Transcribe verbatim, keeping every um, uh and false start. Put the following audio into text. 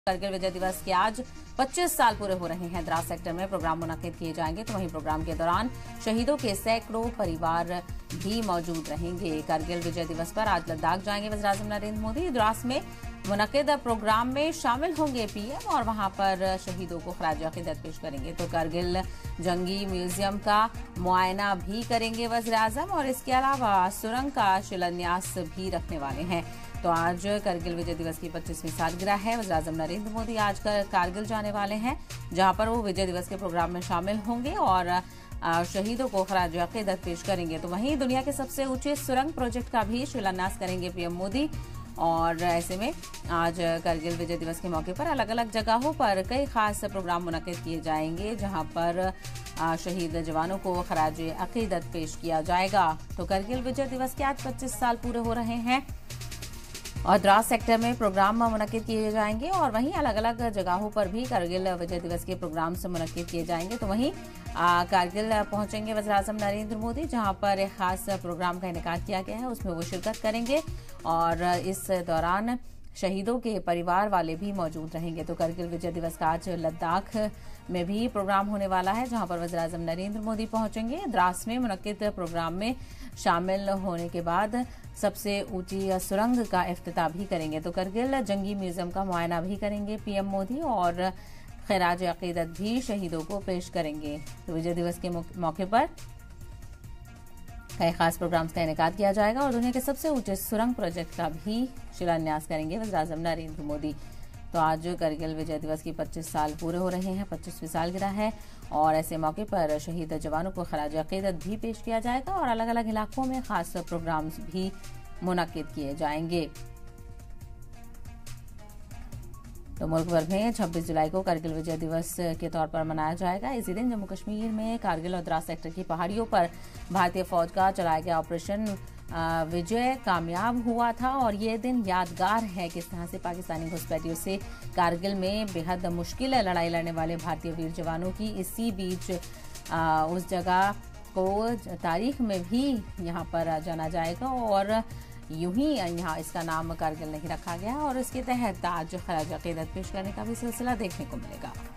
करगिल विजय दिवस के आज पच्चीस साल पूरे हो रहे हैं। द्रास सेक्टर में प्रोग्राम मुनक्किद किए जाएंगे, तो वहीं प्रोग्राम के दौरान शहीदों के सैकड़ों परिवार भी मौजूद रहेंगे। करगिल विजय दिवस पर आज लद्दाख जाएंगे वज़ीर-ए-आज़म नरेंद्र मोदी। द्रास में मुनक्किद प्रोग्राम में शामिल होंगे पीएम और वहां पर शहीदों को खराज अकीदत पेश करेंगे। तो करगिल जंगी म्यूजियम का मुआयना भी करेंगे वज़ीर-ए-आज़म और इसके अलावा सुरंग का शिलान्यास भी रखने वाले हैं। तो आज करगिल विजय दिवस की पच्चीसवीं सालगिरह है। वज़ीर-ए-आज़म नरेंद्र मोदी आज कारगिल जाने वाले हैं, जहां पर वो विजय दिवस के प्रोग्राम में शामिल होंगे और शहीदों को खराज अकीदत पेश करेंगे। तो वहीं दुनिया के सबसे ऊंचे सुरंग प्रोजेक्ट का भी शिलान्यास करेंगे पीएम मोदी। और ऐसे में आज करगिल विजय दिवस के मौके पर अलग अलग जगहों पर कई खास प्रोग्राम मुनक्किद किए जाएंगे, जहां पर शहीद जवानों को खराज अकीदत पेश किया जाएगा। तो करगिल विजय दिवस के आज पच्चीस साल पूरे हो रहे हैं और द्रास सेक्टर में प्रोग्राम मुनक्किद किए जाएंगे और वहीं अलग अलग जगहों पर भी करगिल विजय दिवस के प्रोग्राम से मुनक्किद किए जाएंगे। तो वहीं कारगिल पहुंचेंगे वज़ीर-ए-आज़म नरेंद्र मोदी, जहां पर एक खास प्रोग्राम का इनेकाद किया गया है, उसमें वो शिरकत करेंगे और इस दौरान शहीदों के परिवार वाले भी मौजूद रहेंगे। तो करगिल विजय दिवस का आज लद्दाख में भी प्रोग्राम होने वाला है, जहां पर वज़ीर-ए-आज़म नरेंद्र मोदी पहुंचेंगे। द्रास में मुनक्किद प्रोग्राम में शामिल होने के बाद सबसे ऊंची सुरंग का इफ्तिताह भी करेंगे। तो करगिल जंगी म्यूजियम का मुआयना भी करेंगे पीएम मोदी और खराज अकीदत भी शहीदों को पेश करेंगे। तो विजय दिवस के मौके पर कई खास प्रोग्राम्स का इनेकाद किया जाएगा और दुनिया के सबसे ऊंचे सुरंग प्रोजेक्ट का भी शिलान्यास करेंगे वज़ीर-ए-आज़म नरेंद्र मोदी। तो आज करगिल विजय दिवस की पच्चीस साल पूरे हो रहे हैं, पच्चीसवीं सालगिरह है और ऐसे मौके पर शहीद जवानों को खराज अकीदत भी पेश किया जाएगा और अलग अलग इलाकों में खास प्रोग्राम्स भी मुनक्किद किए जाएंगे। तो मुल्क भर में छब्बीस जुलाई को करगिल विजय दिवस के तौर पर मनाया जाएगा। इसी दिन जम्मू कश्मीर में करगिल और द्रास सेक्टर की पहाड़ियों पर भारतीय फौज का चलाया गया ऑपरेशन विजय कामयाब हुआ था और ये दिन यादगार है। किस तरह से पाकिस्तानी घुसपैठियों से कारगिल में बेहद मुश्किल लड़ाई लड़ने वाले भारतीय वीर जवानों की इसी बीच आ, उस जगह को तारीख में भी यहाँ पर जाना जाएगा और यूं ही यहाँ इसका नाम कारगिल नहीं रखा गया और इसके तहत आज खराज अकीदत पेश करने का भी सिलसिला देखने को मिलेगा।